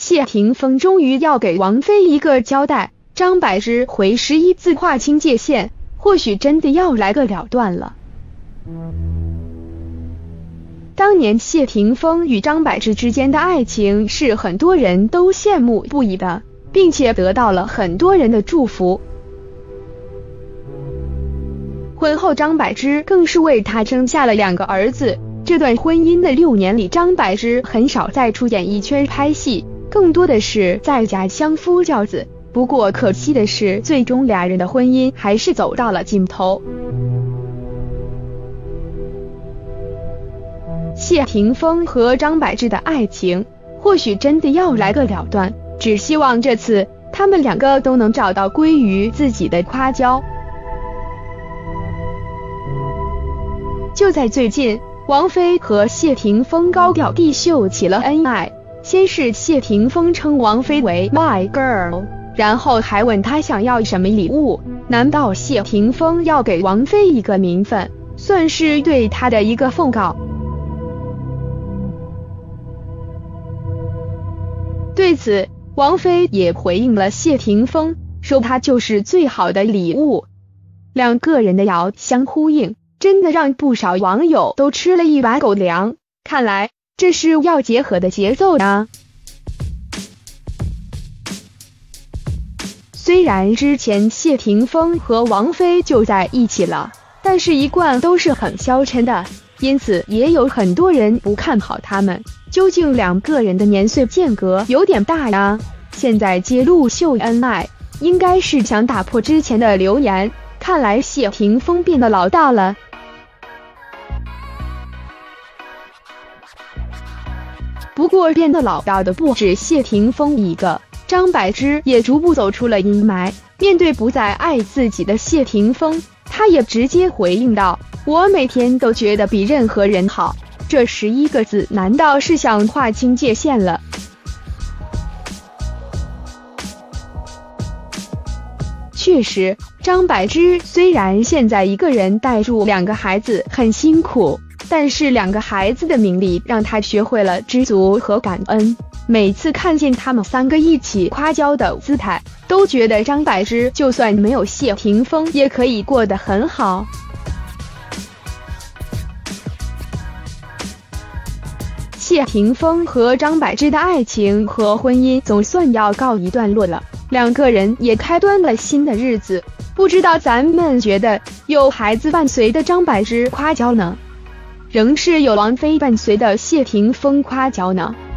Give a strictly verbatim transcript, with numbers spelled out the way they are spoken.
谢霆锋终于要给王菲一个交代，张柏芝回十一字划清界限，或许真的要来个了断了。当年谢霆锋与张柏芝之间的爱情是很多人都羡慕不已的，并且得到了很多人的祝福。婚后张柏芝更是为他生下了两个儿子。这段婚姻的六年里，张柏芝很少再出演艺圈拍戏，更多的是在家相夫教子。不过可惜的是，最终俩人的婚姻还是走到了尽头。谢霆锋和张柏芝的爱情或许真的要来个了断，只希望这次他们两个都能找到归于自己的花椒。就在最近，王菲和谢霆锋高调地秀起了恩爱，先是谢霆锋称王菲为 My Girl， 然后还问她想要什么礼物。难道谢霆锋要给王菲一个名分，算是对她的一个奉告？对此，王菲也回应了谢霆锋，说他就是最好的礼物。两个人的遥相呼应，真的让不少网友都吃了一把狗粮，看来这是要结合的节奏啊。虽然之前谢霆锋和王菲就在一起了，但是一贯都是很消沉的，因此也有很多人不看好他们。究竟两个人的年岁间隔有点大呀，现在揭露秀恩爱，应该是想打破之前的流言。看来谢霆锋变得老大了。不过变得老大的不止谢霆锋一个，张柏芝也逐步走出了阴霾。面对不再爱自己的谢霆锋，她也直接回应道：我每天都觉得比任何人好。这十一个字难道是想划清界限了？确实，张柏芝虽然现在一个人带住两个孩子很辛苦，但是两个孩子的名利让她学会了知足和感恩。每次看见他们三个一起夸娇的姿态，都觉得张柏芝就算没有谢霆锋也可以过得很好。谢霆锋和张柏芝的爱情和婚姻总算要告一段落了，两个人也开端了新的日子。不知道咱们觉得有孩子伴随的张柏芝夸娇呢，仍是有王菲伴随的谢霆锋夸娇呢？